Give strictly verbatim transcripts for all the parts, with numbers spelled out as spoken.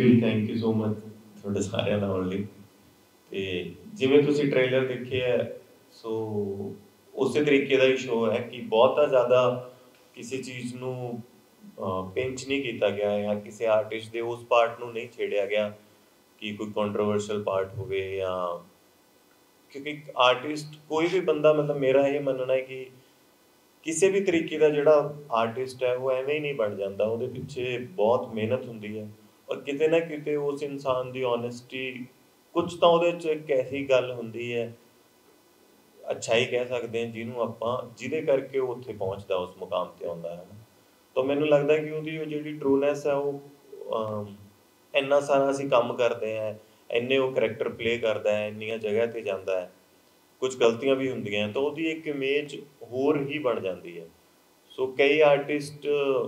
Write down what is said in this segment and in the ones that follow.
You ਜੀ, thank you so much ਤੁਹਾਡੇ ਸਾਰਿਆਂ ਦਾ ਆਉਣ ਲਈ। ਤੇ ਜਿਵੇਂ ਤੁਸੀਂ ਟ੍ਰੇਲਰ ਦੇਖਿਆ ਸੋ ਉਸੇ ਤਰੀਕੇ ਦਾ ਹੀ ਸ਼ੋਅ ਹੈ ਕਿ ਬਹੁਤਾ ਜ਼ਿਆਦਾ ਕਿਸੇ ਚੀਜ਼ ਨੂੰ ਪਿੰਚ ਨਹੀਂ ਕੀਤਾ ਗਿਆ ਜਾਂ ਕਿਸੇ ਆਰਟਿਸਟ ਦੇ ਉਸ ਪਾਰਟ ਨੂੰ ਨਹੀਂ ਛੇੜਿਆ ਗਿਆ ਕਿ ਕੋਈ ਕੰਟਰੋਵਰਸ਼ੀਅਲ ਪਾਰਟ ਹੋਵੇ ਜਾਂ ਕਿਉਂਕਿ ਆਰਟਿਸਟ ਕੋਈ ਵੀ ਬੰਦਾ ਮਤਲਬ ਮੇਰਾ ਇਹ ਮੰਨਣਾ ਹੈ ਕਿ ਕਿਸੇ ਵੀ ਤਰੀਕੇ ਦਾ ਜਿਹੜਾ ਆਰਟਿਸਟ ਹੈ ਉਹ ਐਵੇਂ ਹੀ ਨਹੀਂ ਬਣ ਜਾਂਦਾ, ਉਹਦੇ ਪਿੱਛੇ ਬਹੁਤ ਮਿਹਨਤ ਹੁੰਦੀ ਹੈ ਔਰ ਕਿਤੇ ਨਾ ਕਿਤੇ ਉਸ ਇਨਸਾਨ ਦੀ ਓਨੈਸਟੀ ਕੁਝ ਤਾਂ ਉਹਦੇ 'ਚ ਇੱਕ ਐਸੀ ਗੱਲ ਹੁੰਦੀ ਹੈ, ਅੱਛਾਈ ਕਹਿ ਸਕਦੇ ਹਾਂ ਜਿਹਨੂੰ ਆਪਾਂ ਜਿਹਦੇ ਕਰਕੇ ਉਹ ਉੱਥੇ ਪਹੁੰਚਦਾ ਉਸ ਮੁਕਾਮ 'ਤੇ ਆਉਂਦਾ ਹੈ। ਤਾਂ ਮੈਨੂੰ ਲੱਗਦਾ ਕਿ ਉਹਦੀ ਉਹ ਜਿਹੜੀ ਟਰੂਨੈਸ ਹੈ ਉਹ ਇੰਨਾ ਸਾਰਾ ਅਸੀਂ ਕੰਮ ਕਰਦੇ ਹਾਂ, ਇੰਨੇ ਉਹ ਕਰੈਕਟਰ ਪਲੇ ਕਰਦਾ ਹੈ, ਇੰਨੀਆਂ ਜਗ੍ਹਾ 'ਤੇ ਜਾਂਦਾ ਹੈ, ਕੁਝ ਗਲਤੀਆਂ ਵੀ ਹੁੰਦੀਆਂ ਤਾਂ ਉਹਦੀ ਇੱਕ ਇਮੇਜ ਹੋਰ ਹੀ ਬਣ ਜਾਂਦੀ ਹੈ। ਸੋ ਕਈ ਆਰਟਿਸਟ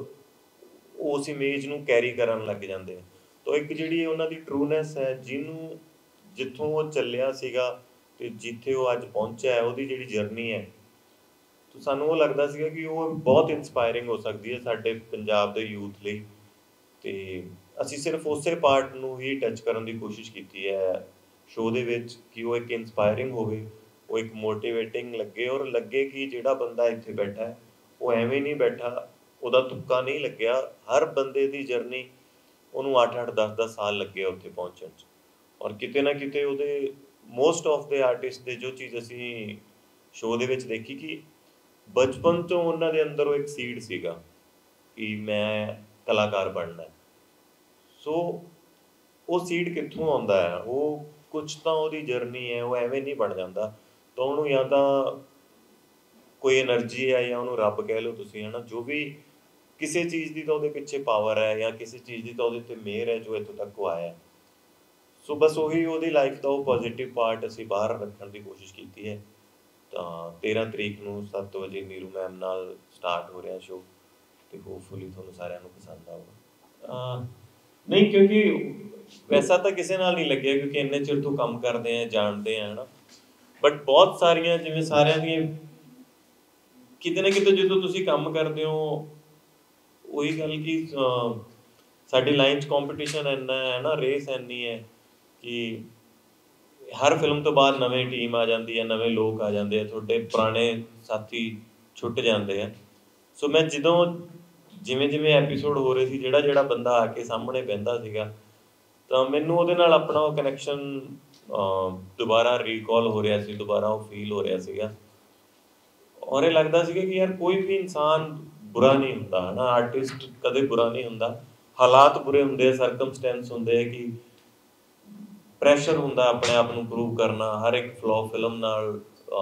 ਉਸ ਇਮੇਜ ਨੂੰ ਕੈਰੀ ਕਰਨ ਲੱਗ ਜਾਂਦੇ ਆ ਤਾਂ ਇੱਕ ਜਿਹੜੀ ਉਹਨਾਂ ਦੀ ਟਰੂਨੈਸ ਹੈ ਜਿਹਨੂੰ ਜਿੱਥੋਂ ਉਹ ਚੱਲਿਆ ਸੀਗਾ ਅਤੇ ਜਿੱਥੇ ਉਹ ਅੱਜ ਪਹੁੰਚਿਆ ਹੈ ਉਹਦੀ ਜਿਹੜੀ ਜਰਨੀ ਹੈ ਤਾਂ ਸਾਨੂੰ ਉਹ ਲੱਗਦਾ ਸੀਗਾ ਕਿ ਉਹ ਬਹੁਤ ਇੰਸਪਾਇਰਿੰਗ ਹੋ ਸਕਦੀ ਹੈ ਸਾਡੇ ਪੰਜਾਬ ਦੇ ਯੂਥ ਲਈ। ਅਤੇ ਅਸੀਂ ਸਿਰਫ ਉਸੇ ਪਾਰਟ ਨੂੰ ਹੀ ਟੱਚ ਕਰਨ ਦੀ ਕੋਸ਼ਿਸ਼ ਕੀਤੀ ਹੈ ਸ਼ੋਅ ਦੇ ਵਿੱਚ ਕਿ ਉਹ ਇੱਕ ਇੰਸਪਾਇਰਿੰਗ ਹੋਵੇ, ਉਹ ਇੱਕ ਮੋਟੀਵੇਟਿੰਗ ਲੱਗੇ ਔਰ ਲੱਗੇ ਕਿ ਜਿਹੜਾ ਬੰਦਾ ਇੱਥੇ ਬੈਠਾ ਹੈ ਉਹ ਐਵੇਂ ਨਹੀਂ ਬੈਠਾ, ਉਹਦਾ ਤੁੱਕਾ ਨਹੀਂ ਲੱਗਿਆ, ਹਰ ਬੰਦੇ ਦੀ ਜਰਨੀ ਉਹਨੂੰ ਅੱਠ ਅੱਠ ਦਸ ਦਸ ਸਾਲ ਲੱਗੇ ਉੱਥੇ ਪਹੁੰਚਣ 'ਚ ਔਰ ਕਿਤੇ ਨਾ ਕਿਤੇ ਉਹਦੇ ਮੋਸਟ ਆਫ ਦੇ ਆਰਟਿਸਟ ਦੇ ਜੋ ਚੀਜ਼ ਅਸੀਂ ਸ਼ੋਅ ਦੇ ਵਿੱਚ ਦੇਖੀ ਕਿ ਬਚਪਨ ਤੋਂ ਉਹਨਾਂ ਦੇ ਅੰਦਰ ਉਹ ਇੱਕ ਸੀਡ ਸੀਗਾ ਕਿ ਮੈਂ ਕਲਾਕਾਰ ਬਣਨਾ। ਸੋ ਉਹ ਸੀਡ ਕਿੱਥੋਂ ਆਉਂਦਾ ਹੈ, ਉਹ ਕੁਛ ਤਾਂ ਉਹਦੀ ਜਰਨੀ ਹੈ, ਉਹ ਐਵੇਂ ਨਹੀਂ ਬਣ ਜਾਂਦਾ ਤਾਂ ਉਹਨੂੰ ਜਾਂ ਤਾਂ ਕੋਈ ਐਨਰਜੀ ਹੈ ਜਾਂ ਉਹਨੂੰ ਰੱਬ ਕਹਿ ਲਓ ਤੁਸੀਂ ਹੈ ਨਾ, ਜੋ ਵੀ ਕਿਸੇ ਚੀਜ਼ ਦੀ ਤਾਂ ਉਹਦੇ ਪਿੱਛੇ ਪਾਵਰ ਹੈ ਜਾਂ ਕਿਸੇ ਚੀਜ਼ ਦੀ ਤਾਂ ਉਹਦੇ 'ਤੇ ਮਿਹਰ ਹੈ ਜੋ ਇੱਥੋਂ ਤੱਕ ਉਹ ਆਇਆ। ਸੋ ਬਸ ਉਹੀ ਉਹਦੀ ਲਾਈਫ ਦਾ ਉਹ ਪੋਜ਼ੀਟਿਵ ਪਾਰਟ ਅਸੀਂ ਬਾਹਰ ਰੱਖਣ ਦੀ ਕੋਸ਼ਿਸ਼ ਕੀਤੀ ਹੈ। ਤਾਂ ਤੇਰ੍ਹਾਂ ਤਰੀਕ ਨੂੰ ਸੱਤ ਵਜੇ ਨੀਰੂ ਮੈਮ ਨਾਲ ਸਟਾਰਟ ਹੋ ਰਿਹਾ ਸ਼ੋਅ ਅਤੇ ਹੋਪਫੁਲੀ ਤੁਹਾਨੂੰ ਸਾਰਿਆਂ ਨੂੰ ਪਸੰਦ ਆਊਗਾ। ਨਹੀਂ ਕਿਉਂਕਿ ਵੈਸਾ ਤਾਂ ਕਿਸੇ ਨਾਲ ਨਹੀਂ ਲੱਗਿਆ ਕਿਉਂਕਿ ਇੰਨੇ ਚਿਰ ਤੋਂ ਕੰਮ ਕਰਦੇ ਹਾਂ, ਜਾਣਦੇ ਹਾਂ ਹੈ ਨਾ, ਬਟ ਬਹੁਤ ਸਾਰੀਆਂ ਜਿਵੇਂ ਸਾਰਿਆਂ ਦੀਆਂ ਕਿਤੇ ਨਾ ਕਿਤੇ ਜਦੋਂ ਤੁਸੀਂ ਕੰਮ ਕਰਦੇ ਹੋ ਉਹੀ ਗੱਲ ਕਿ ਸਾਡੀ ਲਾਈਨ 'ਚ ਕੰਪੀਟੀਸ਼ਨ ਇੰਨਾ ਹੈ ਨਾ, ਰੇਸ ਇੰਨੀ ਹੈ ਕਿ ਹਰ ਫਿਲਮ ਤੋਂ ਬਾਅਦ ਨਵੇਂ ਟੀਮ ਆ ਜਾਂਦੀ ਹੈ, ਨਵੇਂ ਲੋਕ ਆ ਜਾਂਦੇ ਆ, ਤੁਹਾਡੇ ਪੁਰਾਣੇ ਸਾਥੀ ਛੁੱਟ ਜਾਂਦੇ ਆ। ਸੋ ਮੈਂ ਜਦੋਂ ਜਿਵੇਂ ਜਿਵੇਂ ਐਪੀਸੋਡ ਹੋ ਰਹੇ ਸੀ ਜਿਹੜਾ ਜਿਹੜਾ ਬੰਦਾ ਆ ਕੇ ਸਾਹਮਣੇ ਬਹਿੰਦਾ ਸੀਗਾ ਤਾਂ ਮੈਨੂੰ ਉਹਦੇ ਨਾਲ ਆਪਣਾ ਉਹ ਕਨੈਕਸ਼ਨ ਦੁਬਾਰਾ ਰੀਕਾਲ ਹੋ ਰਿਹਾ ਸੀ, ਦੁਬਾਰਾ ਉਹ ਫੀਲ ਹੋ ਰਿਹਾ ਸੀਗਾ ਔਰ ਇਹ ਲੱਗਦਾ ਸੀਗਾ ਕਿ ਯਾਰ ਕੋਈ ਵੀ ਇਨਸਾਨ ਬੁਰਾ ਨਹੀਂ ਹੁੰਦਾ ਹੈ ਨਾ, ਆਰਟਿਸਟ ਕਦੇ ਬੁਰਾ ਨਹੀਂ ਹੁੰਦਾ, ਹਾਲਾਤ ਬੁਰੇ ਹੁੰਦੇ ਆ, ਸਰਕਮਸਟੈਂਸ ਹੁੰਦੇ ਆ ਕਿ ਪ੍ਰੈਸ਼ਰ ਹੁੰਦਾ ਆਪਣੇ ਆਪ ਨੂੰ ਪ੍ਰੂਵ ਕਰਨਾ, ਹਰ ਇੱਕ ਫਲੋ ਫਿਲਮ ਨਾਲ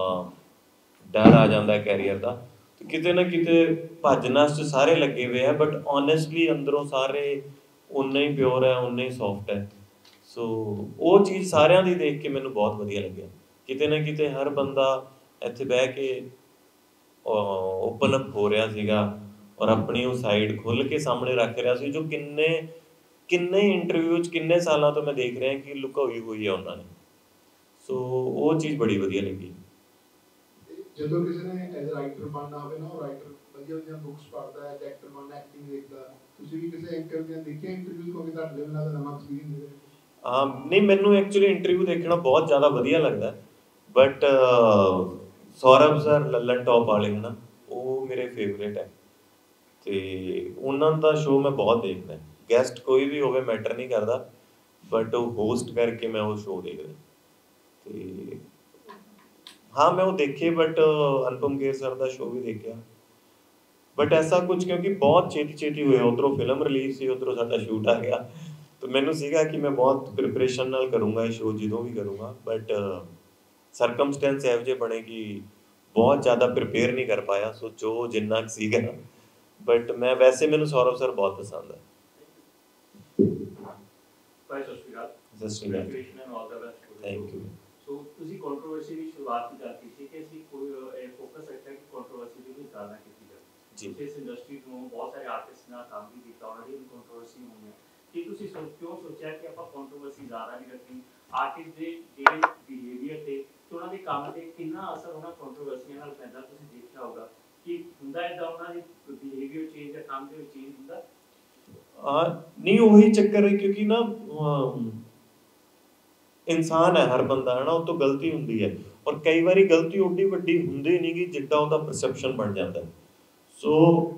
ਡਰ ਆ ਜਾਂਦਾ ਕੈਰੀਅਰ ਦਾ, ਤੇ ਕਿਤੇ ਨਾ ਕਿਤੇ ਭੱਜ ਨੱਸ 'ਚ ਸਾਰੇ ਲੱਗੇ ਹੋਏ ਆ ਬਟ ਓਨੈਸਟਲੀ ਅੰਦਰੋਂ ਸਾਰੇ ਉਨੇ ਹੀ ਪਿਓਰ ਹੈ, ਉਨੇ ਹੀ ਸੌਫਟ ਹੈ। ਸੋ ਉਹ ਚੀਜ਼ ਸਾਰਿਆਂ ਦੀ ਦੇਖ ਕੇ ਮੈਨੂੰ ਬਹੁਤ ਵਧੀਆ ਲੱਗਿਆ, ਕਿਤੇ ਨਾ ਕਿਤੇ ਹਰ ਬੰਦਾ ਇੱਥੇ ਬਹਿ ਕੇ ਓਪਨ ਅਪ ਹੋ ਰਿਹਾ ਸੀਗਾ ਔਰ ਆਪਣੀ ਉਹ ਸਾਈਡ ਖੁੱਲ੍ਹ ਕੇ ਸਾਹਮਣੇ ਰੱਖ ਰਿਹਾ ਸੀ ਜੋ ਕਿੰਨੇ ਕਿੰਨੇ ਇੰਟਰਵਿਊ 'ਚ ਕਿੰਨੇ ਸਾਲਾਂ ਤੋਂ ਮੈਂ ਦੇਖ ਰਿਹਾ ਕਿ ਲੁਕਾਈ ਹੋਈ ਹੈ ਉਹਨਾਂ ਨੇ। ਸੋ ਉਹ ਚੀਜ਼ ਬੜੀ ਵਧੀਆ ਲੱਗੀ। ਜਦੋਂ ਕਿਸੇ ਨੇ ਐਜ਼ ਰਾਈਟਰ ਬਣਨਾ ਹੋਵੇ ਨਾ, ਉਹ ਰਾਈਟਰ ਵਧੀਆ ਵਧੀਆ ਬੁੱਕਸ ਪੜ੍ਹਦਾ ਹੈ, ਐਕਟਰ ਬਣਨਾ ਐਕਟਿੰਗ ਦੇਖਦਾ, ਤੁਸੀਂ ਵੀ ਕਿਸੇ ਐਕਟਰ ਦੀਆਂ ਦੇਖਿਆ ਇੰਟਰਵਿਊ ਕਿਉਂਕਿ ਤੁਹਾਡੇ ਲਈ ਨਾਲ ਨਵਾਂ ਐਕਸਪੀਰੀਅੰਸ ਹੈ? ਹਾਂ ਨਹੀਂ ਮੈਨੂੰ ਐਕਚੁਅਲੀ ਇੰਟਰਵਿਊ ਦੇਖਣਾ ਬਹੁਤ ਜ਼ਿਆਦਾ ਵਧੀਆ ਲੱਗਦਾ but Saurav sir Lallantop ਵਾਲੇ ਹੈ ਨਾ, ਉਹ ਮੇਰੇ ਫੇਵਰੇਟ ਹੈ ਅਤੇ ਉਹਨਾਂ ਦਾ ਸ਼ੋਅ ਮੈਂ ਬਹੁਤ ਦੇਖਦਾ, ਗੈਸਟ ਕੋਈ ਵੀ ਹੋਵੇ ਮੈਟਰ ਨਹੀਂ ਕਰਦਾ ਬਟ ਉਹ ਹੋਸਟ ਕਰਕੇ ਮੈਂ ਉਹ ਸ਼ੋਅ ਦੇਖਦਾ। ਅਤੇ ਹਾਂ ਮੈਂ ਉਹ ਦੇਖੇ ਬਟ ਅਨੁਪਮ ਖੇਰ ਸਰ ਦਾ ਸ਼ੋਅ ਵੀ ਦੇਖਿਆ ਬਟ ਐਸਾ ਕੁਝ ਕਿਉਂਕਿ ਬਹੁਤ ਛੇਤੀ ਛੇਤੀ ਹੋਇਆ, ਉੱਧਰੋਂ ਫਿਲਮ ਰਿਲੀਜ਼ ਸੀ, ਉੱਧਰੋਂ ਸਾਡਾ ਸ਼ੂਟ ਆ ਗਿਆ ਤਾਂ ਮੈਨੂੰ ਸੀਗਾ ਕਿ ਮੈਂ ਬਹੁਤ ਪ੍ਰੀਪਰੇਸ਼ਨ ਨਾਲ ਕਰੂੰਗਾ ਇਹ ਸ਼ੋਅ ਜਦੋਂ ਵੀ ਕਰੂੰਗਾ ਬਟ ਸਰਕਮਸਟੈਂਸ ਇਹੋ ਜਿਹੇ ਬਣੇ ਕਿ ਬਹੁਤ ਜ਼ਿਆਦਾ ਪ੍ਰੀਪੇਅਰ ਨਹੀਂ ਕਰ ਪਾਇਆ। ਸੋ ਜੋ ਜਿੰਨਾ ਕੁ ਸੀਗਾ ਬਟ ਮੈਂ ਵੈਸੇ ਮੈਨੂੰ ਸੌਰਵ ਸਰ ਬਹੁਤ ਪਸੰਦ ਹੈ। ਭਾਈ ਸਤਿ ਸ਼੍ਰੀ ਅਕਾਲ। ਸਤਿ ਸ਼੍ਰੀ ਅਕਾਲ। Thank you. ਸੋ ਤੁਸੀਂ ਕੰਟਰੋਵਰਸੀ ਦੀ ਸ਼ੁਰੂਆਤ ਕਰ ਕੀਤੀ ਕਿ ਅਸੀਂ ਕੋਈ ਫੋਕਸ ਰੱਖਿਆ ਕਿ ਕੰਟਰੋਵਰਸੀ ਦੀ ਵੀ ਜ਼ਿਆਦਾ ਕੀਤੀ ਜਾਵੇ ਜੀ। ਇਸ ਇੰਡਸਟਰੀ ਨੂੰ ਬਹੁਤ ਸਾਰੇ ਆਰਟਿਸਟ ਨਾਲ ਕੰਮ ਵੀ ਕੀਤਾ, ਉਹਨਾਂ ਦੀ ਵੀ ਕੰਟਰੋਵਰਸੀ ਹੋਈ ਹੈ, ਕਿ ਤੁਸੀਂ ਸੋਚ ਕਿਉਂ ਸੋਚਿਆ ਕਿ ਆਪਾਂ ਕੰਟਰੋਵਰਸੀ ਜ਼ਿਆਦਾ ਨਹੀਂ ਰੱਖਣੀ, ਆਰਟਿਸਟ ਦੇ ਜਿਹੜੇ ਬਿਹੇਵੀਅਰ ਤੇ ਉਹਨਾਂ ਦੇ ਕੰਮ ਤੇ ਕਿੰਨਾ ਅਸਰ ਉਹਨਾਂ ਕੰਟਰੋਵਰਸੀਆਂ ਨਾਲ ਪੈਂਦਾ? ਤੁਸੀਂ ਦੇਖਿਆ ਹੋਊਗਾ ਕਿ ਹੁੰਦਾ ਇੱਦਾਂ ਉਹਨਾਂ ਦੀ ਬਿਹੇਵੀਅਰ ਚੇਂਜ ਜਾਂ ਕੰਮ ਦੇ ਵਿੱਚ ਚੇਂਜ ਹੁੰਦਾ? ਹਾਂ ਨਹੀਂ ਉਹੀ ਚੱਕਰ ਹੈ ਕਿਉਂਕਿ ਨਾ ਇਨਸਾਨ ਹੈ ਹਰ ਬੰਦਾ ਹੈ ਨਾ, ਉਹ ਤੋਂ ਗਲਤੀ ਹੁੰਦੀ ਹੈ ਔਰ ਕਈ ਵਾਰੀ ਗਲਤੀ ਓਡੀ ਵੱਡੀ ਹੁੰਦੀ ਨਹੀਂ ਗੀ ਜਿੱਦਾਂ ਉਹਦਾ ਪਰਸੈਪਸ਼ਨ ਬਣ ਜਾਂਦਾ। ਸੋ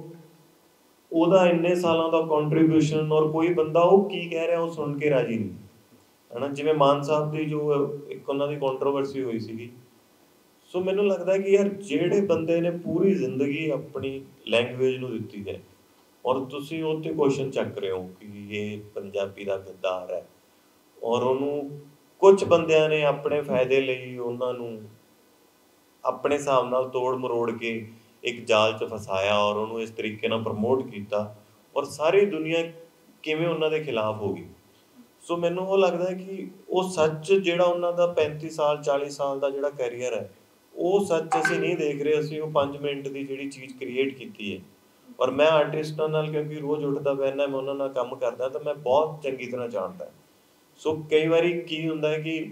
ਉਹਦਾ ਇੰਨੇ ਸਾਲਾਂ ਦਾ ਕੰਟਰੀਬਿਊਸ਼ਨ ਔਰ ਕੋਈ ਬੰਦਾ ਉਹ ਕੀ ਕਹਿ ਰਿਹਾ ਉਹ ਸੁਣ ਕੇ ਰਾਜੀ ਨਹੀਂ ਹੈ ਨਾ। ਜਿਵੇਂ ਮਾਨ ਸਾਹਿਬ ਦੀ ਜੋ ਇੱਕ ਉਹਨਾਂ ਦੀ ਕੰਟਰੋਵਰਸੀ ਹੋਈ ਸੀਗੀ, ਸੋ ਮੈਨੂੰ ਲੱਗਦਾ ਕਿ ਯਾਰ ਜਿਹੜੇ ਬੰਦੇ ਨੇ ਪੂਰੀ ਜ਼ਿੰਦਗੀ ਆਪਣੀ ਲੈਂਗੁਏਜ ਨੂੰ ਦਿੱਤੀ ਹੈ ਔਰ ਤੁਸੀਂ ਉਹ 'ਤੇ ਕੁਐਸਚਨ ਚੱਕ ਰਹੇ ਹੋ ਕਿ ਇਹ ਪੰਜਾਬੀ ਦਾ ਗੱਦਾਰ ਹੈ, ਔਰ ਉਹਨੂੰ ਕੁਝ ਬੰਦਿਆਂ ਨੇ ਆਪਣੇ ਫਾਇਦੇ ਲਈ ਉਹਨਾਂ ਨੂੰ ਆਪਣੇ ਹਿਸਾਬ ਨਾਲ ਤੋੜ ਮਰੋੜ ਕੇ ਇੱਕ ਜਾਲ 'ਚ ਫਸਾਇਆ ਔਰ ਉਹਨੂੰ ਇਸ ਤਰੀਕੇ ਨਾਲ ਪ੍ਰਮੋਟ ਕੀਤਾ ਔਰ ਸਾਰੀ ਦੁਨੀਆ ਕਿਵੇਂ ਉਹਨਾਂ ਦੇ ਖਿਲਾਫ ਹੋ ਗਈ। ਸੋ ਮੈਨੂੰ ਉਹ ਲੱਗਦਾ ਕਿ ਉਹ ਸੱਚ ਜਿਹੜਾ ਉਹਨਾਂ ਦਾ ਪੈਂਤੀ ਸਾਲ ਚਾਲੀ ਸਾਲ ਦਾ ਜਿਹੜਾ ਕੈਰੀਅਰ ਹੈ, ਉਹ ਸੱਚ ਅਸੀਂ ਨਹੀਂ ਦੇਖ ਰਹੇ, ਅਸੀਂ ਉਹ ਪੰਜ ਮਿੰਟ ਦੀ ਜਿਹੜੀ ਚੀਜ਼ ਕ੍ਰੀਏਟ ਕੀਤੀ ਹੈ। ਔਰ ਮੈਂ ਆਰਟਿਸਟਾਂ ਨਾਲ ਕਿਉਂਕਿ ਰੋਜ਼ ਉੱਠਦਾ ਬਹਿੰਦਾ, ਮੈਂ ਉਹਨਾਂ ਨਾਲ ਕੰਮ ਕਰਦਾ, ਤਾਂ ਮੈਂ ਬਹੁਤ ਚੰਗੀ ਤਰ੍ਹਾਂ ਜਾਣਦਾ। ਸੋ ਕਈ ਵਾਰੀ ਕੀ ਹੁੰਦਾ ਹੈ ਕਿ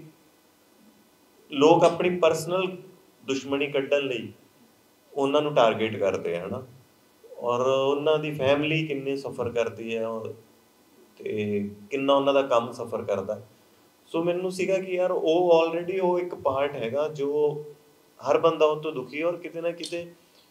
ਲੋਕ ਆਪਣੀ ਪਰਸਨਲ ਦੁਸ਼ਮਣੀ ਕੱਢਣ ਲਈ ਉਹਨਾਂ ਨੂੰ ਟਾਰਗੇਟ ਕਰਦੇ ਆ ਹੈ ਨਾ, ਔਰ ਉਹਨਾਂ ਦੀ ਫੈਮਿਲੀ ਕਿੰਨੀ ਸਫਰ ਕਰਦੀ ਹੈ ਔਰ ਤੇ ਕਿੰਨਾ ਉਹਨਾਂ ਦਾ ਕੰਮ ਸਫਰ ਕਰਦਾ। ਸੋ ਮੈਨੂੰ ਸੀਗਾ ਕਿ ਯਾਰ ਉਹ ਆਲਰੇਡੀ ਉਹ ਇੱਕ ਪਾਰਟ ਹੈਗਾ ਜੋ ਹਰ ਬੰਦਾ ਉਹ ਤੋਂ ਦੁਖੀ, ਔਰ ਕਿਤੇ ਨਾ ਕਿਤੇ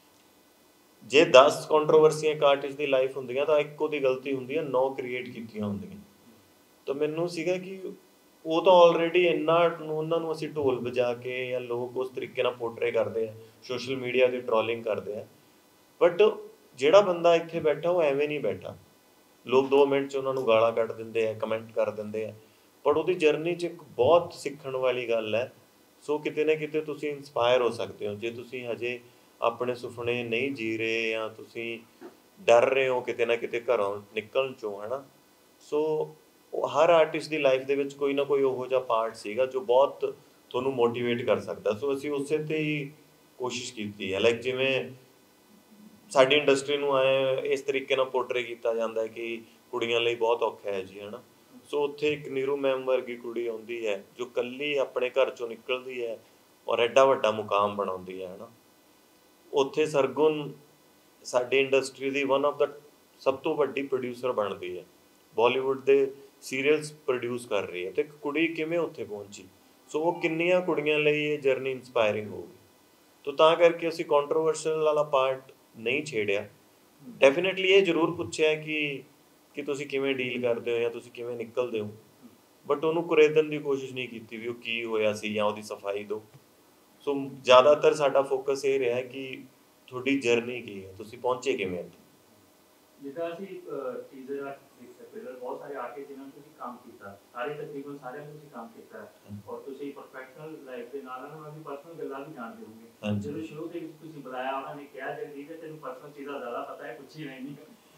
ਜੇ ਦਸ ਕੰਟਰੋਵਰਸੀਆਂ ਇੱਕ ਆਰਟਿਸਟ ਦੀ ਲਾਈਫ ਹੁੰਦੀਆਂ ਤਾਂ ਇੱਕ ਉਹਦੀ ਗਲਤੀ ਹੁੰਦੀ ਹੈ, ਨੌ ਕ੍ਰੀਏਟ ਕੀਤੀਆਂ ਹੁੰਦੀਆਂ। ਤਾਂ ਮੈਨੂੰ ਸੀਗਾ ਕਿ ਉਹ ਤਾਂ ਆਲਰੇਡੀ ਇੰਨਾ ਉਹਨਾਂ ਨੂੰ ਅਸੀਂ ਢੋਲ ਵਜਾ ਕੇ ਜਾਂ ਲੋਕ ਉਸ ਤਰੀਕੇ ਨਾਲ ਪੋਰਟਰੇ ਕਰਦੇ ਆ, ਸੋਸ਼ਲ ਮੀਡੀਆ 'ਤੇ ਟ੍ਰੋਲਿੰਗ ਕਰਦੇ ਆ, ਬਟ ਜਿਹੜਾ ਬੰਦਾ ਇੱਥੇ ਬੈਠਾ ਉਹ ਐਵੇਂ ਨਹੀਂ ਬੈਠਾ। ਲੋਕ ਦੋ ਮਿੰਟ 'ਚ ਉਹਨਾਂ ਨੂੰ ਗਾਲਾਂ ਕੱਢ ਦਿੰਦੇ ਆ, ਕਮੈਂਟ ਕਰ ਦਿੰਦੇ ਆ, ਪਰ ਉਹਦੀ ਜਰਨੀ 'ਚ ਇੱਕ ਬਹੁਤ ਸਿੱਖਣ ਵਾਲੀ ਗੱਲ ਹੈ। ਸੋ ਕਿਤੇ ਨਾ ਕਿਤੇ ਤੁਸੀਂ ਇੰਸਪਾਇਰ ਹੋ ਸਕਦੇ ਹੋ ਜੇ ਤੁਸੀਂ ਹਜੇ ਆਪਣੇ ਸੁਪਨੇ ਨਹੀਂ ਜੀ ਰਹੇ ਜਾਂ ਤੁਸੀਂ ਡਰ ਰਹੇ ਹੋ ਕਿਤੇ ਨਾ ਕਿਤੇ ਘਰੋਂ ਨਿਕਲਣ 'ਚੋਂ ਹੈ ਨਾ। ਸੋ ਹਰ ਆਰਟਿਸਟ ਦੀ ਲਾਈਫ ਦੇ ਵਿੱਚ ਕੋਈ ਨਾ ਕੋਈ ਉਹੋ ਜਿਹਾ ਪਾਰਟ ਸੀਗਾ ਜੋ ਬਹੁਤ ਤੁਹਾਨੂੰ ਮੋਟੀਵੇਟ ਕਰ ਸਕਦਾ। ਸੋ ਅਸੀਂ ਉਸੇ 'ਤੇ ਹੀ ਕੋਸ਼ਿਸ਼ ਕੀਤੀ ਹੈ। ਲਾਈਕ ਜਿਵੇਂ ਸਾਡੀ ਇੰਡਸਟਰੀ ਨੂੰ ਐਂ ਇਸ ਤਰੀਕੇ ਨਾਲ ਪੋਰਟਰੇ ਕੀਤਾ ਜਾਂਦਾ ਹੈ ਕਿ ਕੁੜੀਆਂ ਲਈ ਬਹੁਤ ਔਖਾ ਹੈ ਜੀ ਹੈ ਨਾ। ਸੋ ਉੱਥੇ ਇੱਕ ਨੀਰੂ ਮੈਮ ਵਰਗੀ ਕੁੜੀ ਆਉਂਦੀ ਹੈ ਜੋ ਇਕੱਲੀ ਆਪਣੇ ਘਰ 'ਚੋਂ ਨਿਕਲਦੀ ਹੈ ਔਰ ਐਡਾ ਵੱਡਾ ਮੁਕਾਮ ਬਣਾਉਂਦੀ ਹੈ ਹੈ ਨਾ। ਉੱਥੇ ਸਰਗੁਣ ਸਾਡੀ ਇੰਡਸਟਰੀ ਦੀ ਵਨ ਆਫ ਦਾ ਸਭ ਤੋਂ ਵੱਡੀ ਪ੍ਰੋਡਿਊਸਰ ਬਣਦੀ ਹੈ, ਬਾਲੀਵੁੱਡ ਦੇ ਸੀਰੀਅਲਸ ਪ੍ਰੋਡਿਊਸ ਕਰ ਰਹੀ ਹੈ, ਅਤੇ ਇੱਕ ਕੁੜੀ ਕਿਵੇਂ ਉੱਥੇ ਪਹੁੰਚੀ। ਸੋ ਉਹ ਕਿੰਨੀਆਂ ਕੁੜੀਆਂ ਲਈ ਇਹ ਜਰਨੀ ਇੰਸਪਾਇਰਿੰਗ ਹੋਊਗੀ। ਤੋ ਤਾਂ ਕਰਕੇ ਅਸੀਂ ਕੰਟਰੋਵਰਸ਼ਲ ਵਾਲਾ ਪਾਰਟ ਨਹੀਂ ਛੇੜਿਆ। ਡੈਫੀਨੇਟਲੀ ਇਹ ਜ਼ਰੂਰ ਪੁੱਛਿਆ ਕਿ ਕਿ ਤੁਸੀਂ ਕਿਵੇਂ ਡੀਲ ਕਰਦੇ ਹੋ ਜਾਂ ਤੁਸੀਂ ਕਿਵੇਂ ਨਿਕਲਦੇ ਹੋ, ਬਟ ਉਹਨੂੰ ਕੁਰੇਦਣ ਦੀ ਕੋਸ਼ਿਸ਼ ਨਹੀਂ ਕੀਤੀ ਵੀ ਉਹ ਕੀ ਹੋਇਆ ਸੀ ਜਾਂ ਉਹਦੀ ਸਫਾਈ ਦਿਓ। ਸੋ ਜ਼ਿਆਦਾਤਰ ਸਾਡਾ ਫੋਕਸ ਇਹ ਰਿਹਾ ਕਿ ਤੁਹਾਡੀ ਜਰਨੀ ਕੀ ਹੈ, ਤੁਸੀਂ ਪਹੁੰਚੇ ਕਿਵੇਂ ਇੱਥੇ। ਜਿੱਦਾਂ ਅਸੀਂ ਟੀਜ਼ਰ ਦੇਖ ਸਕਦੇ ਹੋ, ਬਹੁਤ ਸਾਰੇ ਆਰਟਿਸਟ ਜਿਨ੍ਹਾਂ ਨੂੰ ਤੁਸੀਂ ਕੰਮ ਕੀਤਾ, ਸਾਰੇ ਤਕਰੀਬਨ ਸਾਰਿਆਂ ਨੂੰ ਤੁਸੀਂ ਕੰਮ ਕੀਤਾ ਔਰ ਤੁਸੀਂ ਪ੍ਰੋਫੈਸ਼ਨਲ ਲਾਈਫ ਦੇ ਨਾਲ ਨਾਲ ਉਹਨਾਂ ਦੀ ਪਰਸਨਲ ਗੱਲਾਂ ਵੀ ਜਾਣਦੇ ਹੋਗੇ। ਜਦੋਂ ਸ਼ੁਰੂ ਦੇ ਵਿੱਚ ਤੁਸੀਂ ਬੁਲਾਇਆ, ਉਹਨਾਂ ਨੇ ਕਿਹਾ ਜਗਦੀਪ ਤੈਨੂੰ ਪਰਸਨਲ ਚੀਜ਼ਾਂ ਜ਼ਿਆਦਾ ਪਤਾ ਹੈ, ਕੁਛ ਹੀ ਨਹੀਂ।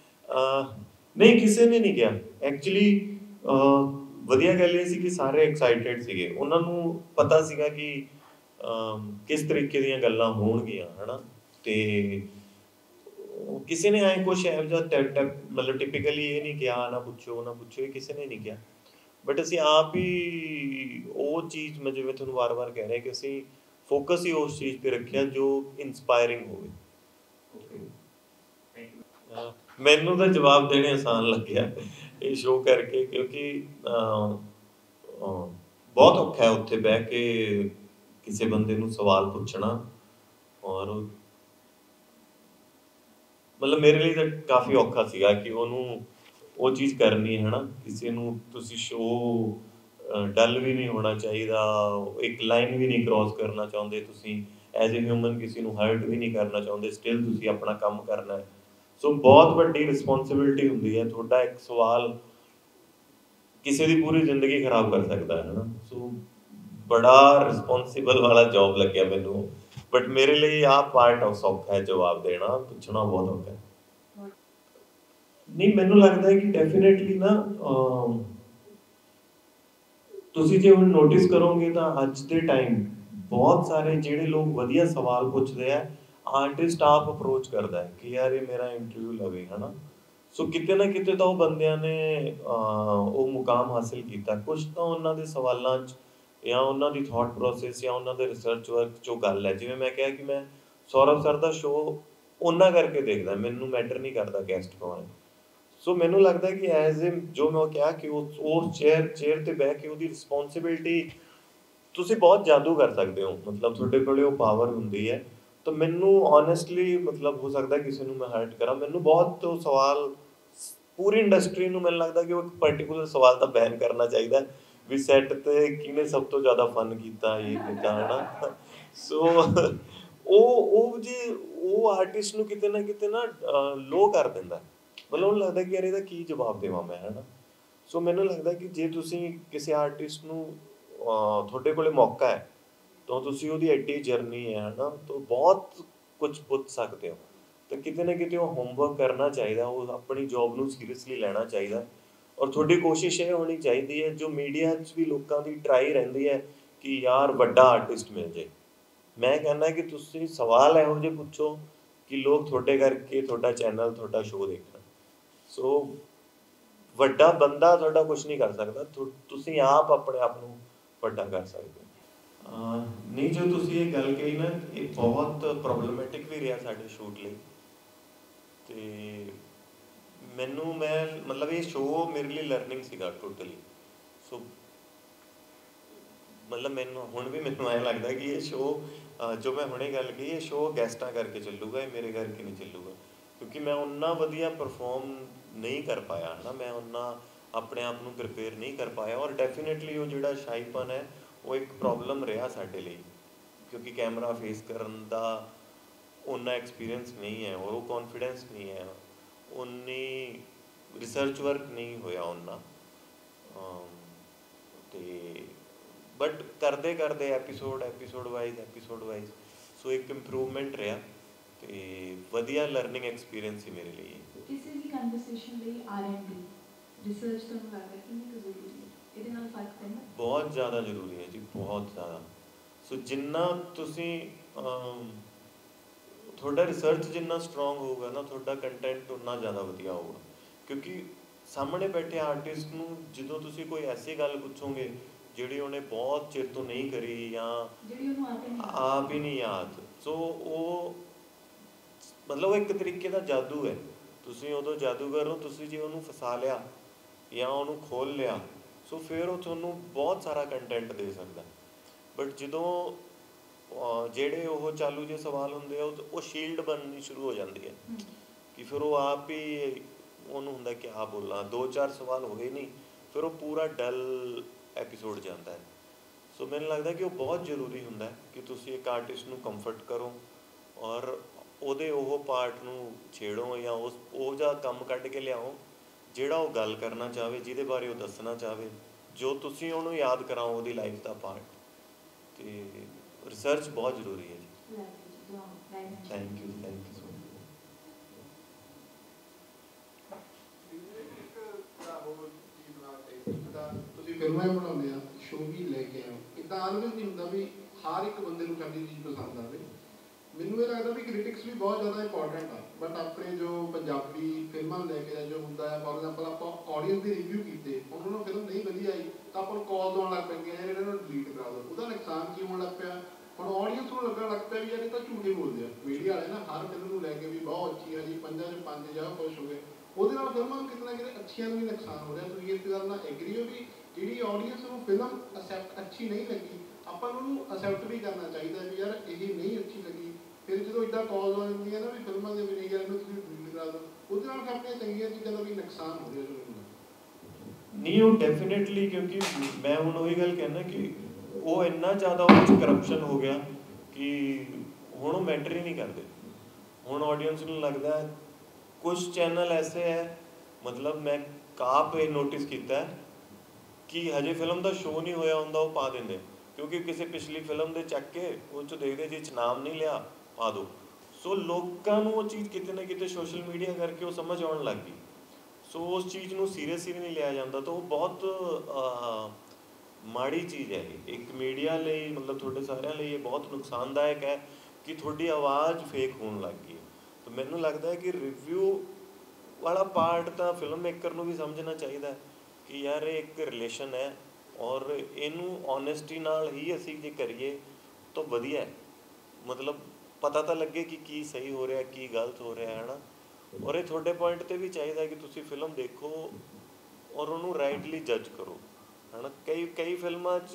ਨਹੀਂ, ਕਿਸੇ ਨੇ ਨਹੀਂ ਕਿਹਾ ਐਕਚੁਅਲੀ। ਵਧੀਆ ਗੱਲ ਇਹ ਸੀ ਕਿ ਸਾਰੇ ਐਕਸਾਈਟਿਡ ਸੀਗੇ, ਉਹਨਾਂ ਨੂੰ ਪਤਾ ਸੀਗਾ ਕਿ ਕਿਸ ਤਰੀਕੇ ਦੀਆਂ ਗੱਲਾਂ ਹੋਣਗੀਆਂ ਹੈ ਨਾ। ਅਤੇ ਕਿਸੇ ਨੇ ਐਂ ਕੁਛ ਇਹੋ ਜਿਹਾ ਟੈਪ ਟੈਪ ਮਤਲਬ ਟਿਪੀਕਲੀ ਇਹ ਨਹੀਂ ਕਿਹਾ ਨਾ ਪੁੱਛੋ ਨਾ ਪੁੱਛੋ, ਇਹ ਕਿਸੇ ਨੇ ਨਹੀਂ ਕਿਹਾ। ਬਟ ਅਸੀਂ ਆਪ ਹੀ ਉਹ ਚੀਜ਼ ਮੈਂ ਜਿਵੇਂ ਤੁਹਾਨੂੰ ਵਾਰ ਵਾਰ ਕਹਿ ਰਿਹਾ ਕਿ ਅਸੀਂ ਫੋਕਸ ਹੀ ਉਸ ਚੀਜ਼ 'ਤੇ ਰੱਖਿਆ ਜੋ ਇੰਸਪਾਇਰਿੰਗ ਹੋਵੇ। ਮੈਨੂੰ ਤਾਂ ਜਵਾਬ ਦੇਣੇ ਆਸਾਨ ਲੱਗਿਆ ਇਹ ਸ਼ੋਅ ਕਰਕੇ, ਕਿਉਂਕਿ ਬਹੁਤ ਔਖਾ ਹੈ ਉੱਥੇ ਬਹਿ ਕੇ ਕਿਸੇ ਬੰਦੇ ਨੂੰ ਸਵਾਲ ਪੁੱਛਣਾ, ਔਰ ਮਤਲਬ ਮੇਰੇ ਲਈ ਤਾਂ ਕਾਫੀ ਔਖਾ ਸੀਗਾ ਕਿ ਉਹਨੂੰ ਉਹ ਚੀਜ਼ ਕਰਨੀ ਹੈ ਨਾ। ਕਿਸੇ ਨੂੰ ਤੁਸੀਂ ਸ਼ੋਅ ਡਲ ਵੀ ਨਹੀਂ ਹੋਣਾ ਚਾਹੀਦਾ, ਇੱਕ ਲਾਈਨ ਵੀ ਨਹੀਂ ਕ੍ਰੋਸ ਕਰਨਾ ਚਾਹੁੰਦੇ ਤੁਸੀਂ, ਐਜ਼ ਏ ਹਿਊਮਨ ਕਿਸੇ ਨੂੰ ਹਰਟ ਵੀ ਨਹੀਂ ਕਰਨਾ ਚਾਹੁੰਦੇ, ਸਟਿਲ ਤੁਸੀਂ ਆਪਣਾ ਕੰਮ ਕਰਨਾ ਹੈ। ਸੋ ਬਹੁਤ ਵੱਡੀ ਰਿਸਪੋਂਸੀਬਿਲਿਟੀ ਹੁੰਦੀ ਹੈ। ਤੁਹਾਡਾ ਇੱਕ ਸਵਾਲ ਕਿਸੇ ਦੀ ਪੂਰੀ ਜ਼ਿੰਦਗੀ ਖਰਾਬ ਕਰ ਸਕਦਾ ਹੈ ਨਾ। ਸੋ ਬੜਾ ਰਿਸਪੋਂਸੀਬਲ ਵਾਲਾ ਜੌਬ ਲੱਗਿਆ ਮੈਨੂੰ, ਬਟ ਮੇਰੇ ਲਈ ਆਹ ਪਾਰਟ ਆਫ ਸੌਖਾ ਹੈ ਜਵਾਬ ਦੇਣਾ, ਪੁੱਛਣਾ ਬਹੁਤ ਔਖਾ ਹੈ। ਨਹੀਂ, ਮੈਨੂੰ ਲੱਗਦਾ ਹੈ ਕਿ ਡੈਫੀਨੇਟਲੀ ਨਾ ਤੁਸੀਂ ਜੇ ਹੁਣ ਨੋਟਿਸ ਕਰੋਗੇ ਤਾਂ ਅੱਜ ਦੇ ਟਾਈਮ ਬਹੁਤ ਸਾਰੇ ਜਿਹੜੇ ਲੋਕ ਵਧੀਆ ਸਵਾਲ ਪੁੱਛਦੇ ਆ, ਆਰਟਿਸਟ ਆਪ ਅਪਰੋਚ ਕਰਦਾ ਹੈ ਕਿ ਯਾਰ ਇਹ ਮੇਰਾ ਇੰਟਰਵਿਊ ਲਵੇ ਹੈ ਨਾ। ਸੋ ਕਿਤੇ ਨਾ ਕਿਤੇ ਤਾਂ ਉਹ ਬੰਦਿਆਂ ਨੇ ਉਹ ਮੁਕਾਮ ਹਾਸਿਲ ਕੀਤਾ, ਕੁਛ ਤਾਂ ਉਹਨਾਂ ਦੇ ਸਵਾਲਾਂ 'ਚ ਜਾਂ ਉਹਨਾਂ ਦੀ ਥੋਟ ਪ੍ਰੋਸੈਸ ਜਾਂ ਉਹਨਾਂ ਦੇ ਰਿਸਰਚ ਵਰਕ 'ਚੋਂ ਗੱਲ ਹੈ। ਜਿਵੇਂ ਮੈਂ ਕਿਹਾ ਕਿ ਮੈਂ ਸੌਰਵ ਸਰ ਦਾ ਸ਼ੋਅ ਉਹਨਾਂ ਕਰਕੇ ਦੇਖਦਾ, ਮੈਨੂੰ ਮੈਟਰ ਨਹੀਂ ਕਰਦਾ ਗੈਸਟ ਕੌਣ ਹੈ। ਸੋ ਮੈਨੂੰ ਲੱਗਦਾ ਕਿ ਐਜ਼ ਏ ਜੋ ਮੈਂ ਕਿਹਾ ਕਿ ਉਸ ਉਸ ਚੇਅਰ ਚੇਅਰ ਤੇ ਬਹਿ ਕੇ ਉਹਦੀ ਰਿਸਪੌਂਸਿਬਿਲਟੀ ਤੁਸੀਂ ਬਹੁਤ ਜਾਦੂ ਕਰ ਸਕਦੇ ਹੋ, ਮਤਲਬ ਤੁਹਾਡੇ ਕੋਲੇ ਉਹ ਪਾਵਰ ਹੁੰਦੀ ਹੈ। ਤਾਂ ਮੈਨੂੰ ਓਨੈਸਟਲੀ ਮਤਲਬ ਹੋ ਸਕਦਾ ਕਿਸੇ ਨੂੰ ਮੈਂ ਹਰਟ ਕਰਾਂ, ਮੈਨੂੰ ਬਹੁਤ ਉਹ ਸਵਾਲ ਪੂਰੀ ਇੰਡਸਟਰੀ ਨੂੰ ਮੈਨੂੰ ਲੱਗਦਾ ਕਿ ਉਹ ਇੱਕ ਪਰਟੀਕੁਲਰ ਸਵਾਲ ਤਾਂ ਬੈਨ ਕਰਨਾ ਚਾਹੀਦਾ ਵੀ ਸੈੱਟ ਤੇ ਕਿਹਨੇ ਸਭ ਤੋਂ ਜ਼ਿਆਦਾ ਫਨ ਕੀਤਾ, ਇਹ ਕੀਤਾ, ਹਨਾ। ਸੋ ਉਹ ਉਹ ਜੀ ਉਹ ਆਰਟਿਸਟ ਨੂੰ ਕਿਤੇ ਨਾ ਕਿਤੇ ਨਾ ਲੋ ਕਰ ਦਿੰਦਾ, ਮਤਲਬ ਉਹਨੂੰ ਲੱਗਦਾ ਕਿ ਯਾਰ ਇਹਦਾ ਕੀ ਜਵਾਬ ਦੇਵਾਂ ਮੈਂ, ਹਨਾ। ਸੋ ਮੈਨੂੰ ਲੱਗਦਾ ਕਿ ਜੇ ਤੁਸੀਂ ਕਿਸੇ ਆਰਟਿਸਟ ਨੂੰ ਤੁਹਾਡੇ ਕੋਲੇ ਮੌਕਾ ਹੈ ਤਾਂ ਤੁਸੀਂ ਉਹਦੀ ਐਡੀ ਜਰਨੀ ਹੈ ਹਨਾ, ਤਾਂ ਬਹੁਤ ਕੁਝ ਪੁੱਛ ਸਕਦੇ ਹੋ। ਤਾਂ ਕਿਤੇ ਨਾ ਕਿਤੇ ਉਹ ਹੋਮਵਰਕ ਕਰਨਾ ਚਾਹੀਦਾ, ਉਹ ਆਪਣੀ ਜੋਬ ਨੂੰ ਸੀਰੀਅਸਲੀ ਲੈਣਾ ਚਾਹੀਦਾ। ਔਰ ਤੁਹਾਡੀ ਕੋਸ਼ਿਸ਼ ਇਹ ਹੋਣੀ ਚਾਹੀਦੀ ਹੈ, ਜੋ ਮੀਡੀਆ 'ਚ ਵੀ ਲੋਕਾਂ ਦੀ ਟਰਾਈ ਰਹਿੰਦੀ ਹੈ ਕਿ ਯਾਰ ਵੱਡਾ ਆਰਟਿਸਟ ਮਿਲ ਜਾਏ। ਮੈਂ ਕਹਿੰਦਾ ਕਿ ਤੁਸੀਂ ਸਵਾਲ ਇਹੋ ਜਿਹੇ ਪੁੱਛੋ ਕਿ ਲੋਕ ਤੁਹਾਡੇ ਕਰਕੇ ਤੁਹਾਡਾ ਚੈਨਲ, ਤੁਹਾਡਾ ਸ਼ੋਅ ਦੇਖਣ। ਸੋ ਵੱਡਾ ਬੰਦਾ ਤੁਹਾਡਾ ਕੁਛ ਨਹੀਂ ਕਰ ਸਕਦਾ, ਤੁਸੀਂ ਆਪ ਆਪਣੇ ਆਪ ਨੂੰ ਵੱਡਾ ਕਰ ਸਕਦੇ ਹੋ। ਨਹੀਂ, ਜੋ ਤੁਸੀਂ ਇਹ ਗੱਲ ਕਹੀ ਨਾ, ਇਹ ਬਹੁਤ ਪ੍ਰੋਬਲਮੈਟਿਕ ਵੀ ਰਿਹਾ ਸਾਡੇ ਸ਼ੂਟ ਲਈ। ਅਤੇ ਮੈਨੂੰ ਮੈਂ ਮਤਲਬ ਇਹ ਸ਼ੋਅ ਮੇਰੇ ਲਈ ਲਰਨਿੰਗ ਸੀਗਾ ਟੋਟਲੀ। ਸੋ ਮਤਲਬ ਮੈਨੂੰ ਹੁਣ ਵੀ ਮੈਨੂੰ ਐਂ ਲੱਗਦਾ ਕਿ ਇਹ ਸ਼ੋਅ ਜੋ ਮੈਂ ਹੁਣੇ ਗੱਲ ਕਹੀ, ਇਹ ਸ਼ੋਅ ਗੈਸਟਾਂ ਕਰਕੇ ਚੱਲੂਗਾ, ਇਹ ਮੇਰੇ ਕਰਕੇ ਨਹੀਂ ਚੱਲੂਗਾ, ਕਿਉਂਕਿ ਮੈਂ ਓਨਾ ਵਧੀਆ ਪਰਫੋਰਮ ਨਹੀਂ ਕਰ ਪਾਇਆ, ਹੈ ਨਾ। ਮੈਂ ਓਨਾ ਆਪਣੇ ਆਪ ਨੂੰ ਪ੍ਰੀਪੇਅਰ ਨਹੀਂ ਕਰ ਪਾਇਆ। ਔਰ ਡੈਫੀਨੇਟਲੀ ਉਹ ਜਿਹੜਾ ਸ਼ਾਈਪਨ ਹੈ ਉਹ ਇੱਕ ਪ੍ਰੋਬਲਮ ਰਿਹਾ ਸਾਡੇ ਲਈ, ਕਿਉਂਕਿ ਕੈਮਰਾ ਫੇਸ ਕਰਨ ਦਾ ਓਨਾ ਐਕਸਪੀਰੀਅੰਸ ਨਹੀਂ ਹੈ, ਔਰ ਉਹ ਕੌਨਫੀਡੈਂਸ ਨਹੀਂ ਹੈ, ਉਨੀ ਰਿਸਰਚ ਵਰਕ ਨਹੀਂ ਹੋਇਆ ਓਨਾ। ਅਤੇ ਬਟ ਕਰਦੇ ਕਰਦੇ episode episode wise episode wise so ਇੱਕ ਇੰਪਰੂਵਮੈਂਟ ਰਿਹਾ, ਅਤੇ ਵਧੀਆ ਲਰਨਿੰਗ ਐਕਸਪੀਰੀਅੰਸ ਸੀ ਮੇਰੇ ਲਈ। ਕਿਸੇ ਵੀ ਕਨਵਰਸੇਸ਼ਨ ਲਈ ਆਰ ਐਂਡ ਡੀ ਰਿਸਰਚ ਤੁਹਾਨੂੰ ਲੱਗਦਾ ਕਿੰਨੀ ਕੁ ਜ਼ਰੂਰੀ ਹੈ? ਇਹਦੇ ਨਾਲ ਫਰਕ ਪੈਂਦਾ? ਬਹੁਤ ਜ਼ਿਆਦਾ ਜ਼ਰੂਰੀ ਹੈ ਜੀ, ਬਹੁਤ ਜ਼ਿਆਦਾ। ਸੋ ਜਿੰਨਾ ਤੁਸੀਂ ਤੁਹਾਡਾ ਰਿਸਰਚ ਜਿੰਨਾ ਸਟਰੋਂਗ ਹੋਊਗਾ ਨਾ, ਤੁਹਾਡਾ ਕੰਟੈਂਟ ਉਨਾ ਜ਼ਿਆਦਾ ਵਧੀਆ ਹੋਊਗਾ। ਕਿਉਂਕਿ ਸਾਹਮਣੇ ਬੈਠੇ ਆਰਟਿਸਟ ਨੂੰ ਜਦੋਂ ਤੁਸੀਂ ਕੋਈ ਐਸੀ ਗੱਲ ਪੁੱਛੋਗੇ ਜਿਹੜੀ ਉਹਨੇ ਬਹੁਤ ਚਿਰ ਤੋਂ ਨਹੀਂ ਕਰੀ ਜਾਂ ਜਿਹੜੀ ਉਹਨੂੰ ਆਪ ਹੀ ਨਹੀਂ ਯਾਦ, ਸੋ ਉਹ ਮਤਲਬ ਉਹ ਇੱਕ ਤਰੀਕੇ ਦਾ ਜਾਦੂ ਹੈ। ਤੁਸੀਂ ਉਦੋਂ ਜਾਦੂਗਰ ਹੋ, ਤੁਸੀਂ ਜੇ ਉਹਨੂੰ ਫਸਾ ਲਿਆ ਜਾਂ ਉਹਨੂੰ ਖੋਲ੍ਹ ਲਿਆ, ਸੋ ਫਿਰ ਉਹ ਤੁਹਾਨੂੰ ਬਹੁਤ ਸਾਰਾ ਕੰਟੈਂਟ ਦੇ ਸਕਦਾ। ਬਟ ਜਦੋਂ ਜਿਹੜੇ ਉਹ ਚਾਲੂ ਜਿਹੇ ਸਵਾਲ ਹੁੰਦੇ ਆ, ਉਹ ਸ਼ੀਲਡ ਬਣਨੀ ਸ਼ੁਰੂ ਹੋ ਜਾਂਦੀ ਹੈ ਕਿ ਫਿਰ ਉਹ ਆਪ ਹੀ ਉਹਨੂੰ ਹੁੰਦਾ ਕਿ ਆਹ ਬੋਲਾਂ, ਦੋ ਚਾਰ ਸਵਾਲ ਹੋਏ ਨਹੀਂ, ਫਿਰ ਉਹ ਪੂਰਾ ਡਲ ਐਪੀਸੋਡ ਜਾਂਦਾ ਹੈ। ਸੋ ਮੈਨੂੰ ਲੱਗਦਾ ਕਿ ਉਹ ਬਹੁਤ ਜ਼ਰੂਰੀ ਹੁੰਦਾ ਕਿ ਤੁਸੀਂ ਇੱਕ ਆਰਟਿਸਟ ਨੂੰ ਕੰਫਰਟ ਕਰੋ ਔਰ ਉਹਦੇ ਉਹ ਪਾਰਟ ਨੂੰ ਛੇੜੋ ਜਾਂ ਉਸ ਉਹ ਜਿਹਾ ਕੰਮ ਕੱਢ ਕੇ ਲਿਆਓ ਜਿਹੜਾ ਉਹ ਗੱਲ ਕਰਨਾ ਚਾਹਵੇ, ਜਿਹਦੇ ਬਾਰੇ ਉਹ ਦੱਸਣਾ ਚਾਹਵੇ, ਜੋ ਤੁਸੀਂ ਉਹਨੂੰ ਯਾਦ ਕਰਾਓ ਉਹਦੀ ਲਾਈਫ ਦਾ ਪਾਰਟ। ਅਤੇ ਰਿਸਰਚ ਬਹੁਤ ਜ਼ਰੂਰੀ ਹੈ ਜੀ। Thank you thank you so much. ਤੁਸੀਂ ਫਿਲਮਾਂ ਬਣਾਉਂਦੇ ਆ, ਸ਼ੋਅ ਵੀ ਲੈ ਕੇ ਆਓ, ਇੱਦਾਂ ਆਲਵੇਜ਼ ਨਹੀਂ ਹੁੰਦਾ ਵੀ ਹਰ ਇੱਕ ਬੰਦੇ ਨੂੰ ਸਾਡੀ ਚੀਜ਼ ਪਸੰਦ ਆਵੇ। ਮੈਨੂੰ ਇਹ ਲੱਗਦਾ ਵੀ ਕ੍ਰਿਟਿਕਸ ਵੀ ਬਹੁਤ ਜ਼ਿਆਦਾ ਇੰਪੋਰਟੈਂਟ ਆ, ਬਟ ਆਪਣੇ ਜੋ ਪੰਜਾਬੀ ਫਿਲਮਾਂ ਨੂੰ ਲੈ ਕੇ ਜੋ ਹੁੰਦਾ ਹੈ, ਫੋਰ ਐਗਜ਼ਾਮਪਲ ਆਪਾਂ ਆਡੀਅੰਸ ਦੇ ਰਿਵਿਊ ਕੀਤੇ, ਉਹਨਾਂ ਨੂੰ ਫਿਲਮ ਨਹੀਂ ਵਧੀਆ ਆਈ ਤਾਂ ਆਪਾਂ ਨੂੰ ਕਾਲਸ ਆਉਣ ਲੱਗ ਪੈਂਦੀਆਂ ਯਾਰ ਇਹਨਾਂ ਨੂੰ ਡਿਲੀਟ ਕਰਾ ਦਿਓ। ਉਹਦਾ ਨੁਕਸਾਨ ਕੀ ਹੋਣ ਲੱਗ ਪਿਆ, ਹੁਣ ਆਡੀਅੰਸ ਨੂੰ ਲੱਗਣ ਲੱਗ ਪਿਆ ਵੀ ਯਾਰ ਇਹ ਤਾਂ ਝੂਠੇ ਬੋਲਦੇ ਆ। ਮੀਡੀਆ ਵਾਲੇ ਨਾ ਹਰ ਫਿਲਮ ਨੂੰ ਲੈ ਕੇ ਵੀ ਬਹੁਤ ਅੱਛੀ ਹੈ ਜੀ, ਪੰਜਾਂ 'ਚ ਪੰਜ ਜਾ ਖੁਸ਼ ਹੋ ਗਏ, ਉਹਦੇ ਨਾਲ ਫਿਲਮਾਂ ਕਿਤੇ ਨਾ ਕਿਤੇ ਅੱਛੀਆਂ ਨੂੰ ਵੀ ਨੁਕਸਾਨ ਹੋ ਰਿਹਾ। ਤੁਸੀਂ ਇਸ ਗੱਲ ਨਾਲ ਐਗਰੀ ਹੋ ਵੀ ਜਿਹੜੀ ਆਡੀਅੰਸ ਨੂੰ ਫਿਲਮ ਅਸੈਪਟ ਅੱਛੀ ਨਹੀਂ ਲੱਗੀ, ਆਪਾਂ ਨੂੰ ਉਹਨੂੰ ਅਸੈਪਟ ਵੀ ਕਰਨਾ ਚਾਹੀਦਾ ਵੀ ਯਾਰ ਇਹ ਨਹੀਂ ਅੱਛੀ ਲੱਗੀ। ਫਿਰ ਜਦੋਂ ਇੱਦਾਂ ਕਾਲਸ ਆ ਜਾਂਦੀਆਂ ਨਾ ਵੀ ਫਿਲਮਾਂ ਦੇ ਵੀ ਨਹੀਂ ਯਾਰ ਇਹਨੂੰ ਤੁਸੀਂ ਡਿਲੀਟ ਕਰਾ ਦਿਓ, ਉਹਦੇ ਨਾਲ ਆਪਣੀਆਂ ਚੰਗੀਆਂ ਚੀਜ਼ਾਂ ਦਾ ਵੀ ਨੁਕਸਾਨ ਹੋ ਰਿਹਾ। ਨਹੀਂ, ਉਹ ਡੈਫੀਨੇਟਲੀ, ਕਿਉਂਕਿ ਮੈਂ ਹੁਣ ਉਹੀ ਗੱਲ ਕਹਿੰਦਾ ਕਿ ਉਹ ਇੰਨਾ ਜ਼ਿਆਦਾ ਉਹਦੇ 'ਚ ਕਰਪਸ਼ਨ ਹੋ ਗਿਆ ਕਿ ਹੁਣ ਉਹ ਮੈਟਰ ਹੀ ਨਹੀਂ ਕਰਦੇ। ਹੁਣ ਆਡੀਅੰਸ ਨੂੰ ਲੱਗਦਾ ਕੁਛ ਚੈਨਲ ਐਸੇ ਹੈ, ਮਤਲਬ ਮੈਂ ਕਾਪ ਇਹ ਨੋਟਿਸ ਕੀਤਾ ਕਿ ਹਜੇ ਫਿਲਮ ਦਾ ਸ਼ੋਅ ਨਹੀਂ ਹੋਇਆ ਹੁੰਦਾ ਉਹ ਪਾ ਦਿੰਦੇ, ਕਿਉਂਕਿ ਕਿਸੇ ਪਿਛਲੀ ਫਿਲਮ ਦੇ ਚੱਕ ਕੇ ਉਹ 'ਚੋਂ ਦੇਖਦੇ ਜਿਹ 'ਚ ਨਾਮ ਨਹੀਂ ਲਿਆ ਪਾ ਦਿਓ। ਸੋ ਲੋਕਾਂ ਨੂੰ ਉਹ ਚੀਜ਼ ਕਿਤੇ ਨਾ ਕਿਤੇ ਸੋਸ਼ਲ ਮੀਡੀਆ ਕਰਕੇ ਉਹ ਸਮਝ ਆਉਣ ਲੱਗ ਗਈ। ਸੋ ਉਸ ਚੀਜ਼ ਨੂੰ ਸੀਰੀਅਸਲੀ ਨਹੀਂ ਲਿਆ ਜਾਂਦਾ, ਤਾਂ ਉਹ ਬਹੁਤ ਮਾੜੀ ਚੀਜ਼ ਹੈ। ਇਹ ਇੱਕ ਮੀਡੀਆ ਲਈ, ਮਤਲਬ ਤੁਹਾਡੇ ਸਾਰਿਆਂ ਲਈ ਇਹ ਬਹੁਤ ਨੁਕਸਾਨਦਾਇਕ ਹੈ ਕਿ ਤੁਹਾਡੀ ਆਵਾਜ਼ ਫੇਕ ਹੋਣ ਲੱਗ ਗਈ। ਤਾਂ ਮੈਨੂੰ ਲੱਗਦਾ ਕਿ ਰਿਵਿਊ ਵਾਲਾ ਪਾਰਟ ਤਾਂ ਫਿਲਮ ਮੇਕਰ ਨੂੰ ਵੀ ਸਮਝਣਾ ਚਾਹੀਦਾ ਕਿ ਯਾਰ ਇਹ ਇੱਕ ਰਿਲੇਸ਼ਨ ਹੈ ਔਰ ਇਹਨੂੰ ਓਨੈਸਟੀ ਨਾਲ ਹੀ ਅਸੀਂ ਜੇ ਕਰੀਏ ਤਾਂ ਵਧੀਆ ਹੈ। ਮਤਲਬ ਪਤਾ ਤਾਂ ਲੱਗੇ ਕਿ ਕੀ ਸਹੀ ਹੋ ਰਿਹਾ ਕੀ ਗਲਤ ਹੋ ਰਿਹਾ, ਹੈ ਨਾ। ਔਰ ਔਰ ਇਹ ਤੁਹਾਡੇ ਪੁਆਇੰਟ 'ਤੇ ਵੀ ਚਾਹੀਦਾ ਕਿ ਤੁਸੀਂ ਫਿਲਮ ਦੇਖੋ ਔਰ ਉਹਨੂੰ ਰਾਈਟਲੀ ਜੱਜ ਕਰੋ, ਹੈ ਨਾ। ਕਈ ਕਈ ਫਿਲਮਾਂ 'ਚ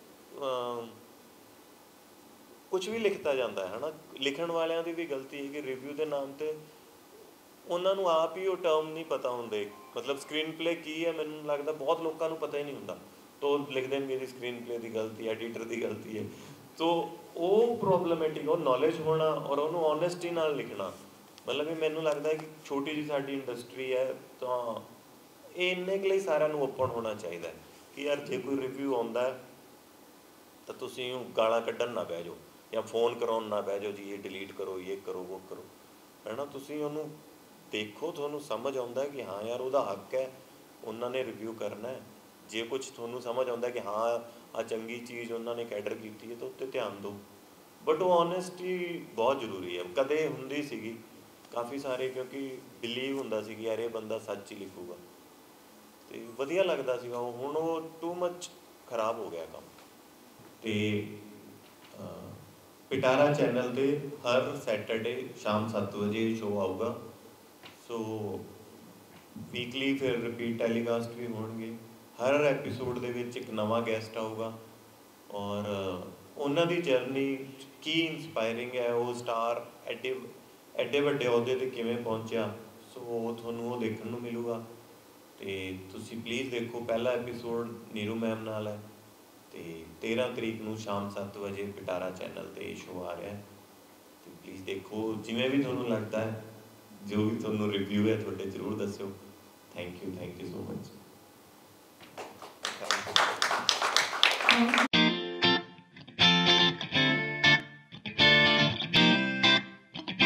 ਕੁਛ ਵੀ ਲਿਖਤਾ ਜਾਂਦਾ ਹੈ ਨਾ, ਲਿਖਣ ਵਾਲਿਆਂ ਦੀ ਵੀ ਗਲਤੀ ਹੈ ਕਿ ਰਿਵਿਊ ਦੇ ਨਾਮ 'ਤੇ ਉਹਨਾਂ ਨੂੰ ਆਪ ਹੀ ਉਹ ਟਰਮ ਨਹੀਂ ਪਤਾ ਹੁੰਦੇ। ਮਤਲਬ ਸਕਰੀਨ ਪਲੇ ਕੀ ਹੈ, ਮੈਨੂੰ ਲੱਗਦਾ ਬਹੁਤ ਲੋਕਾਂ ਨੂੰ ਪਤਾ ਹੀ ਨਹੀਂ ਹੁੰਦਾ, ਤਾਂ ਉਹ ਲਿਖ ਦੇਣਗੇ ਜੀ ਸਕਰੀਨ ਪਲੇ ਦੀ ਗਲਤੀ ਹੈ, ਐਡੀਟਰ ਦੀ ਗਲਤੀ ਹੈ। ਤੋ ਉਹ ਪ੍ਰੋਬਲਮੈਟਿਕ, ਉਹ ਨੌਲੇਜ ਹੋਣਾ ਔਰ ਉਹਨੂੰ ਓਨੈਸਟੀ ਨਾਲ ਲਿਖਣਾ, ਮਤਲਬ ਵੀ ਮੈਨੂੰ ਲੱਗਦਾ ਕਿ ਛੋਟੀ ਜਿਹੀ ਸਾਡੀ ਇੰਡਸਟਰੀ ਹੈ, ਤਾਂ ਇਹ ਇੰਨੇ ਕੁ ਲਈ ਸਾਰਿਆਂ ਨੂੰ ਓਪਨ ਹੋਣਾ ਚਾਹੀਦਾ ਕਿ ਯਾਰ ਜੇ ਕੋਈ ਰਿਵਿਊ ਆਉਂਦਾ ਤਾਂ ਤੁਸੀਂ ਉਹ ਗਾਲਾਂ ਕੱਢਣ ਨਾ ਬਹਿ ਜਾਓ ਜਾਂ ਫੋਨ ਕਰਾਉਣ ਨਾ ਬਹਿ ਜਾਓ ਜੀ ਇਹ ਡਿਲੀਟ ਕਰੋ, ਇਹ ਕਰੋ, ਉਹ ਕਰੋ, ਹੈ ਨਾ। ਤੁਸੀਂ ਉਹਨੂੰ ਦੇਖੋ, ਤੁਹਾਨੂੰ ਸਮਝ ਆਉਂਦਾ ਕਿ ਹਾਂ ਯਾਰ ਉਹਦਾ ਹੱਕ ਹੈ, ਉਹਨਾਂ ਨੇ ਰਿਵਿਊ ਕਰਨਾ। ਜੇ ਕੁਛ ਤੁਹਾਨੂੰ ਸਮਝ ਆਉਂਦਾ ਕਿ ਹਾਂ ਆਹ ਚੰਗੀ ਚੀਜ਼ ਉਹਨਾਂ ਨੇ ਕੈਡਰ ਕੀਤੀ ਹੈ ਤਾਂ ਉੱਤੇ ਧਿਆਨ ਦਿਓ। ਬਟ ਉਹ ਓਨੈਸਟੀ ਬਹੁਤ ਜ਼ਰੂਰੀ ਹੈ। ਕਦੇ ਹੁੰਦੀ ਸੀਗੀ ਕਾਫੀ ਸਾਰੇ, ਕਿਉਂਕਿ ਬਿਲੀਵ ਹੁੰਦਾ ਸੀ ਕਿ ਯਾਰ ਇਹ ਬੰਦਾ ਸੱਚ ਹੀ ਲਿਖੂਗਾ ਅਤੇ ਵਧੀਆ ਲੱਗਦਾ ਸੀਗਾ। ਉਹ ਹੁਣ ਉਹ ਟੂ ਮੱਚ ਖਰਾਬ ਹੋ ਗਿਆ ਕੰਮ। ਅਤੇ ਪਿਟਾਰਾ ਚੈਨਲ 'ਤੇ ਹਰ ਸੈਟਰਡੇ ਸ਼ਾਮ ਸੱਤ ਵਜੇ ਸ਼ੋਅ ਆਊਗਾ। ਸੋ ਵੀਕਲੀ ਫਿਰ ਰਿਪੀਟ ਟੈਲੀਕਾਸਟ ਵੀ ਹੋਣਗੇ। ਹਰ ਐਪੀਸੋਡ ਦੇ ਵਿੱਚ ਇੱਕ ਨਵਾਂ ਗੈਸਟ ਆਊਗਾ ਔਰ ਉਹਨਾਂ ਦੀ ਜਰਨੀ ਕੀ ਇੰਸਪਾਇਰਿੰਗ ਹੈ, ਉਹ ਸਟਾਰ ਐਡੇ ਐਡੇ ਵੱਡੇ ਅਹੁਦੇ 'ਤੇ ਕਿਵੇਂ ਪਹੁੰਚਿਆ, ਸੋ ਉਹ ਤੁਹਾਨੂੰ ਉਹ ਦੇਖਣ ਨੂੰ ਮਿਲੂਗਾ। ਅਤੇ ਤੁਸੀਂ ਪਲੀਜ਼ ਦੇਖੋ, ਪਹਿਲਾ ਐਪੀਸੋਡ ਨੀਰੂ ਮੈਮ ਨਾਲ ਹੈ ਅਤੇ ਤੇਰ੍ਹਾਂ ਤਰੀਕ ਨੂੰ ਸ਼ਾਮ ਸੱਤ ਵਜੇ ਪਿਟਾਰਾ ਚੈਨਲ 'ਤੇ ਇਹ ਸ਼ੋਅ ਆ ਰਿਹਾ ਅਤੇ ਪਲੀਜ਼ ਦੇਖੋ। ਜਿਵੇਂ ਵੀ ਤੁਹਾਨੂੰ ਲੱਗਦਾ ਹੈ, ਜੋ ਵੀ ਤੁਹਾਨੂੰ ਰਿਵਿਊ ਹੈ ਤੁਹਾਡੇ, ਜ਼ਰੂਰ ਦੱਸਿਓ। Thank you thank you so much.